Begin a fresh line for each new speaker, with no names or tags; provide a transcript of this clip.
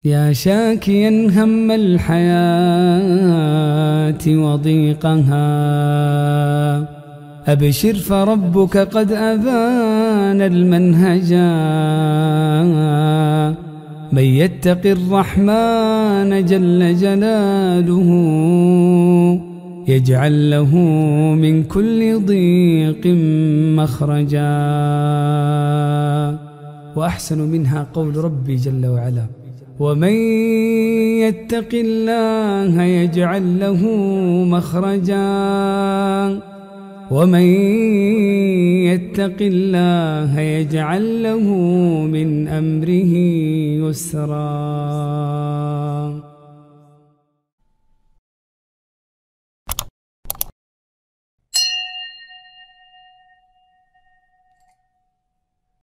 يا شاكيا هم الحياة وضيقها، أبشر فربك قد أبان المنهجا. من يتق الرحمن جل جلاله يجعل له من كل ضيق مخرجا. وأحسن منها قول ربي جل وعلا: ومن يتق الله يجعل له مخرجا ومن يتق الله يجعل له من أمره يسرا.